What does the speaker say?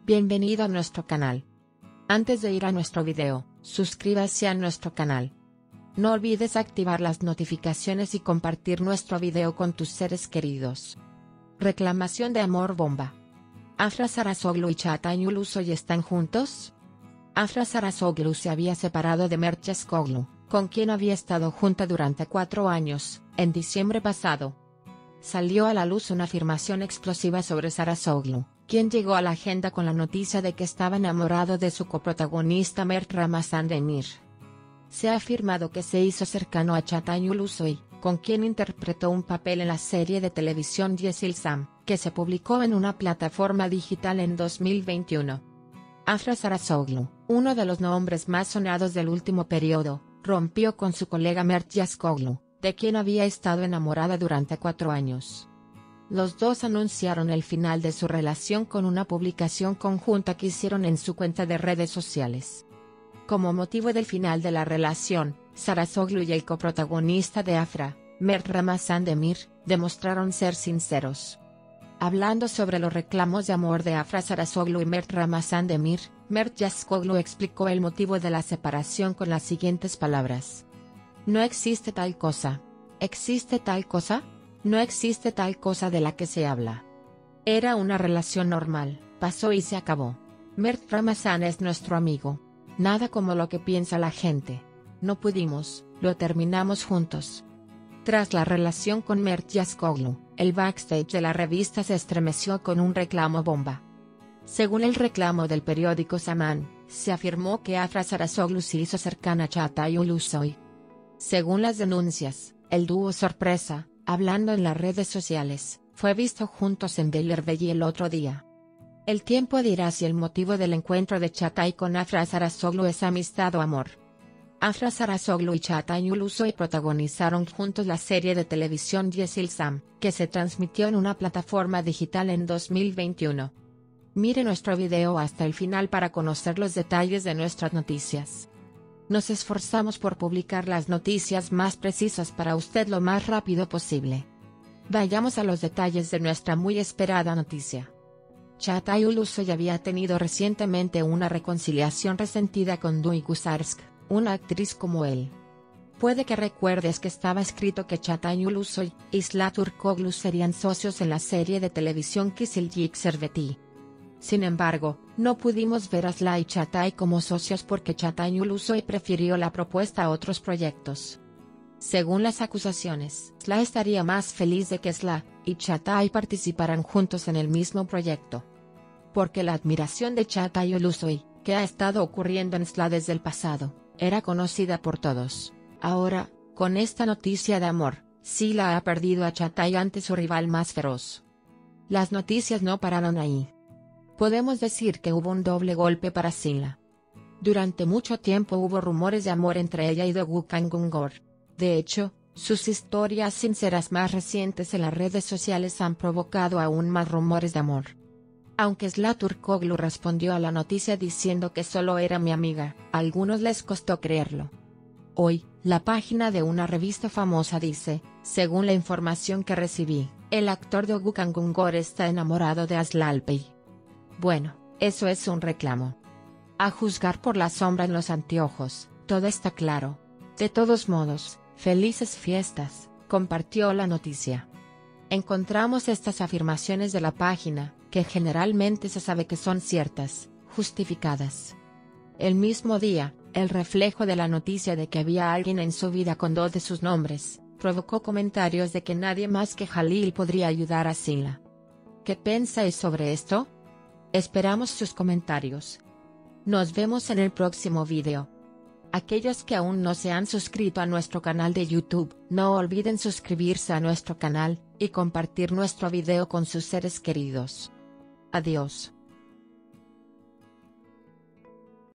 Bienvenido a nuestro canal. Antes de ir a nuestro video, suscríbase a nuestro canal. No olvides activar las notificaciones y compartir nuestro video con tus seres queridos. Reclamación de amor bomba. Afra Sarasoglu y Çağatay Ulusoy están juntos. Afra Sarasoglu se había separado de Mert Yazıcıoğlu, con quien había estado junta durante 4 años, en diciembre pasado. Salió a la luz una afirmación explosiva sobre Sarasoglu, quien llegó a la agenda con la noticia de que estaba enamorado de su coprotagonista Mert Ramazan Demir. Se ha afirmado que se hizo cercano a Çağatay Ulusoy, con quien interpretó un papel en la serie de televisión Yeşilçam, que se publicó en una plataforma digital en 2021. Afra Sarasoglu, uno de los nombres más sonados del último periodo, rompió con su colega Mert Yazıcıoğlu, de quien había estado enamorada durante 4 años. Los dos anunciaron el final de su relación con una publicación conjunta que hicieron en su cuenta de redes sociales. Como motivo del final de la relación, Sarasoglu y el coprotagonista de Afra, Mert Ramazan Demir, demostraron ser sinceros. Hablando sobre los reclamos de amor de Afra Sarasoglu y Mert Ramazan Demir, Mert Yazıcıoğlu explicó el motivo de la separación con las siguientes palabras. No existe tal cosa. ¿Existe tal cosa? No existe tal cosa de la que se habla. Era una relación normal, pasó y se acabó. Mert Ramazan es nuestro amigo. Nada como lo que piensa la gente. No pudimos, lo terminamos juntos. Tras la relación con Mert Yazıcıoğlu, el backstage de la revista se estremeció con un reclamo bomba. Según el reclamo del periódico Zaman, se afirmó que Afra Sarasoglu se hizo cercana a Çağatay Ulusoy. Según las denuncias, el dúo sorpresa, hablando en las redes sociales, fue visto juntos en Beylerbeyi el otro día. El tiempo dirá si el motivo del encuentro de Çağatay con Afra Sarasoglu es amistad o amor. Afra Sarasoglu y Çağatay Ulusoy protagonizaron juntos la serie de televisión Yeşilçam, que se transmitió en una plataforma digital en 2021. Mire nuestro video hasta el final para conocer los detalles de nuestras noticias. Nos esforzamos por publicar las noticias más precisas para usted lo más rápido posible. Vayamos a los detalles de nuestra muy esperada noticia. Çağatay Ulusoy había tenido recientemente una reconciliación resentida con Duygu Sarsk, una actriz como él. Puede que recuerdes que estaba escrito que Çağatay Ulusoy y Sıla Türkoğlu serían socios en la serie de televisión Kızılcık Serveti. Sin embargo, no pudimos ver a Sıla y Çağatay como socios porque Çağatay Ulusoy prefirió la propuesta a otros proyectos. Según las acusaciones, Sıla estaría más feliz de que Sıla y Çağatay participaran juntos en el mismo proyecto. Porque la admiración de Çağatay Ulusoy, que ha estado ocurriendo en Sıla desde el pasado, era conocida por todos. Ahora, con esta noticia de amor, Sıla ha perdido a Çağatay ante su rival más feroz. Las noticias no pararon ahí. Podemos decir que hubo un doble golpe para Sıla. Durante mucho tiempo hubo rumores de amor entre ella y Doğukan Güngör. De hecho, sus historias sinceras más recientes en las redes sociales han provocado aún más rumores de amor. Aunque Sıla Türkoğlu respondió a la noticia diciendo que solo era mi amiga, a algunos les costó creerlo. Hoy, la página de una revista famosa dice, según la información que recibí, el actor Doğukan Güngör está enamorado de Sıla Alpay. Bueno, eso es un reclamo. A juzgar por la sombra en los anteojos, todo está claro. De todos modos, felices fiestas, compartió la noticia. Encontramos estas afirmaciones de la página, que generalmente se sabe que son ciertas, justificadas. El mismo día, el reflejo de la noticia de que había alguien en su vida con 2 de sus nombres, provocó comentarios de que nadie más que Halil podría ayudar a Sıla. ¿Qué pensáis sobre esto? Esperamos sus comentarios. Nos vemos en el próximo video. Aquellos que aún no se han suscrito a nuestro canal de YouTube, no olviden suscribirse a nuestro canal, y compartir nuestro video con sus seres queridos. Adiós.